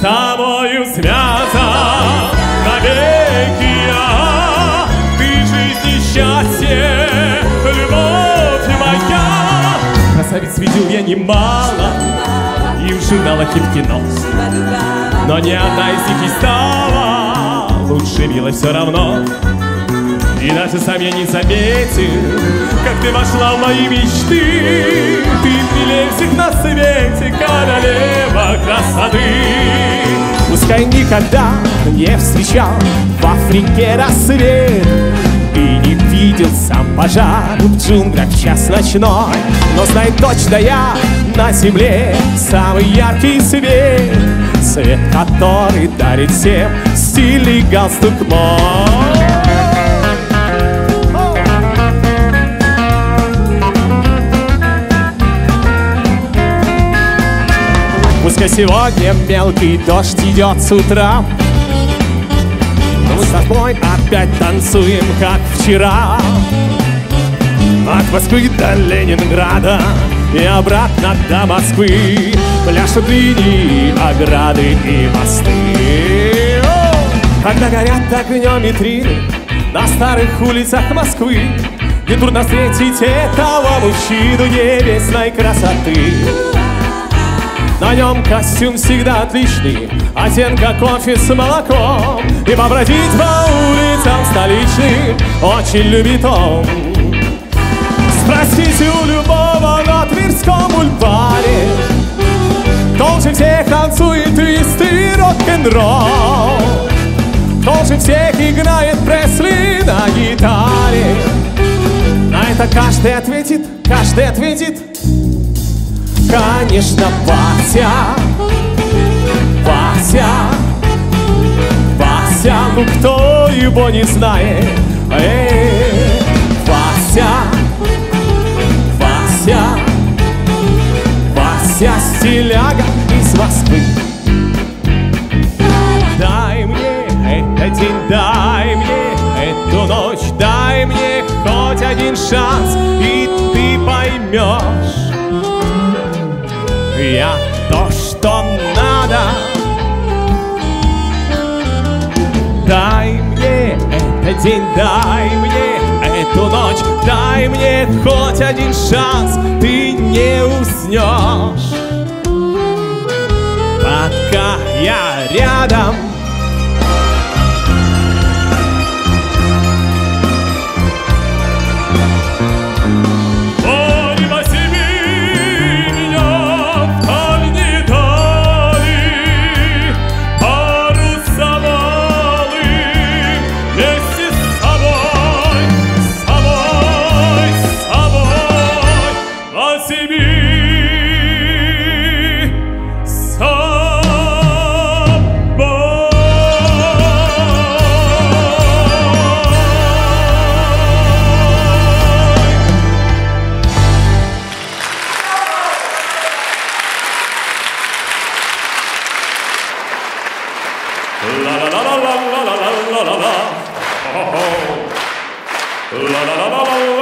тобою связан навеки я. Ты жизнь и счастье, любовь моя. Красавиц видел я немало и в журналах, и в кино, но ни одна из них не стала лучше милой все равно. И даже сам я не заметил, как ты вошла в мои мечты. Ты милее всех на свете, королева красоты. Пускай никогда не встречал в Африке рассвет и не видел сам пожар в джунглях в час ночной, но знай точно, я на земле самый яркий свет, свет, который дарит всем стильный галстук мой. Пускай сегодня мелкий дождь идет с утра, но мы с тобой опять танцуем, как вчера. От Москвы до Ленинграда и обратно до Москвы пляшут линии, ограды и мосты. Когда горят огнем витрины на старых улицах Москвы, нетрудно встретить этого мужчину небесной красоты. На нем костюм всегда отличный, оттенка кофе с молоком, и побродить по улицам столичным очень любит он. Спросите у любого на Тверском бульваре, кто же всех танцует твист и рок-н-ролл, кто же всех играет Пресли на гитаре. На это каждый ответит, конечно, Вася, Вася, Вася, ну кто его не знает? Вася, Вася, Вася, стиляга из Москвы. Дай мне этот день, дай мне эту ночь, дай мне хоть один шанс, и ты поймешь, я то, что надо. Дай мне этот день, дай мне эту ночь, дай мне хоть один шанс, ты не уснешь, пока я рядом. La la la la la la la la la la la. Oh, oh. La la la la la.